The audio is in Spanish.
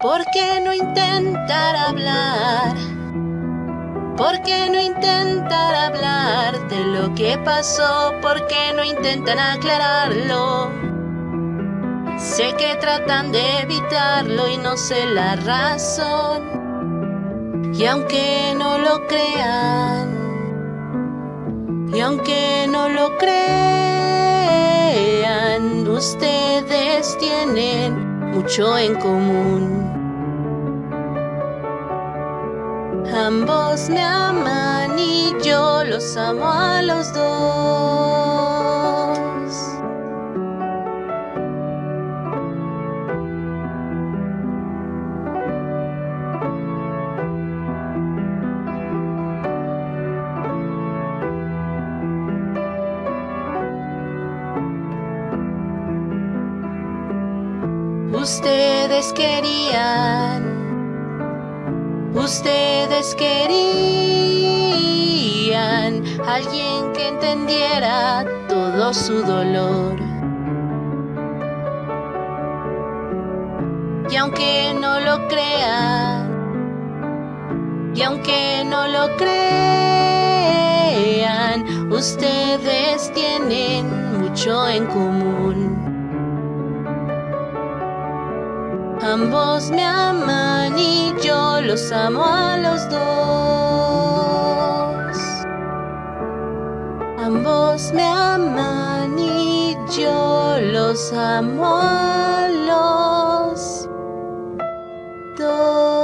¿Por qué no intentar hablar? ¿Por qué no intentar hablar de lo que pasó? ¿Por qué no intentan aclararlo? Sé que tratan de evitarlo y no sé la razón. Y aunque no lo crean, y aunque no lo crean, ustedes tienen mucho en común. Ambos me aman y yo los amo a los dos. Ustedes querían alguien que entendiera todo su dolor. Y aunque no lo crean, y aunque no lo crean, ustedes tienen mucho en común. Ambos me aman y yo los amo a los dos. Ambos me aman y yo los amo a los dos.